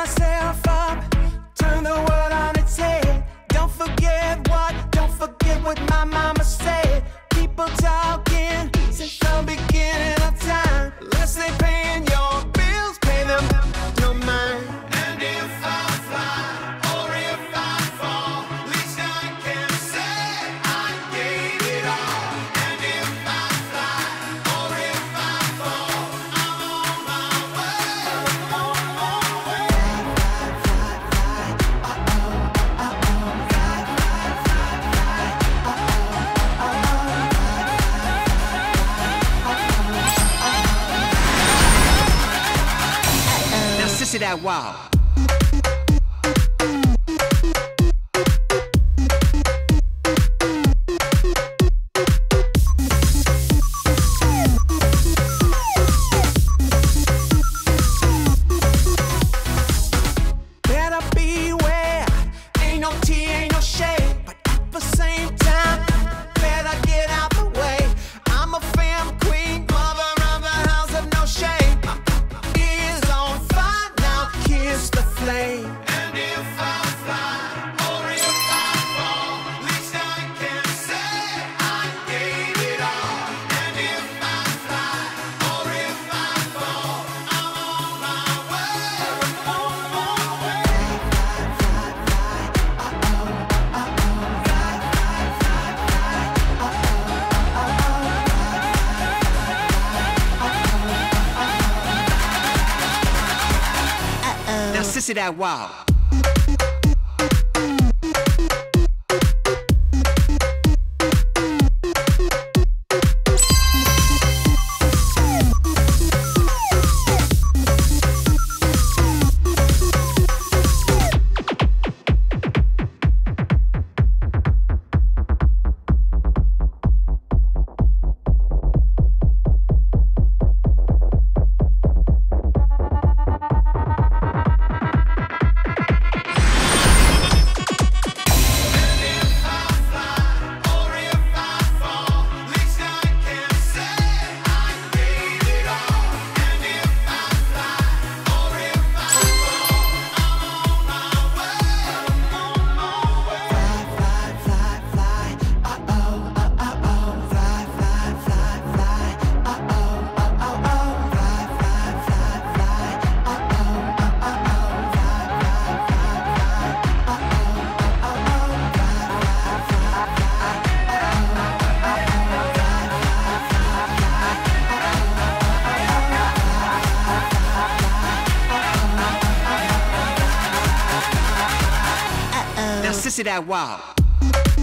myself up, turn the world on its head. Don't forget what my mama said. People talking since the beginning of time. Unless they paying your bills, pay them no mind. And if I fly or if I fall, at least I can say I gave it all. And if I fly or if I fall, I'm on my way. On my way. Fly, fly, fly, uh-oh, uh-oh. Fly, fly, fly, fly, uh-oh, uh-oh. Now, Sissy, that wow. Better beware, ain't no tea, ain't no shade, but at the same time, better get out the way. I'm a fam queen, mother of the house of no shame. Is on fire now, kiss the flame. And if I fly or if I fall, at least I can say I gave it all. And if I fly or if I fall, I'm on my way. On my way. Fly, fly, fly, uh-oh, uh-oh. Fly, fly, fly, fly, uh-oh, uh-oh. Now, Sissy, that wow. Now, Sissy, that wow.